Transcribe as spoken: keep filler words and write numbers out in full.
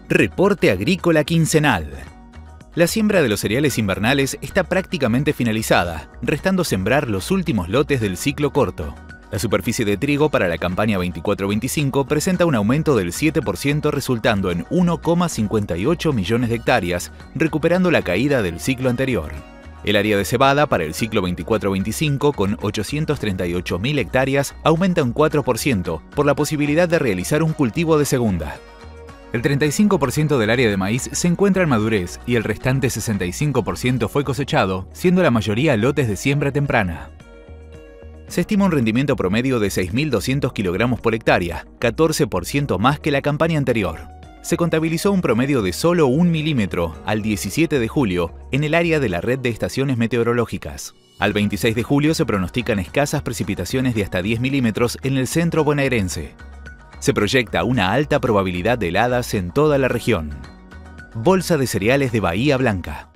Reporte agrícola quincenal. La siembra de los cereales invernales está prácticamente finalizada, restando sembrar los últimos lotes del ciclo corto. La superficie de trigo para la campaña veinticuatro veinticinco presenta un aumento del siete por ciento, resultando en uno coma cincuenta y ocho millones de hectáreas, recuperando la caída del ciclo anterior. El área de cebada para el ciclo veinticuatro veinticinco, con ochocientas treinta y ocho mil hectáreas, aumenta un cuatro por ciento por la posibilidad de realizar un cultivo de segunda. El treinta y cinco por ciento del área de maíz se encuentra en madurez y el restante sesenta y cinco por ciento fue cosechado, siendo la mayoría lotes de siembra temprana. Se estima un rendimiento promedio de seis mil doscientos kilogramos por hectárea, catorce por ciento más que la campaña anterior. Se contabilizó un promedio de solo un milímetro al diecisiete de julio en el área de la red de estaciones meteorológicas. Al veintiséis de julio se pronostican escasas precipitaciones de hasta diez milímetros en el centro bonaerense. Se proyecta una alta probabilidad de heladas en toda la región. Bolsa de cereales de Bahía Blanca.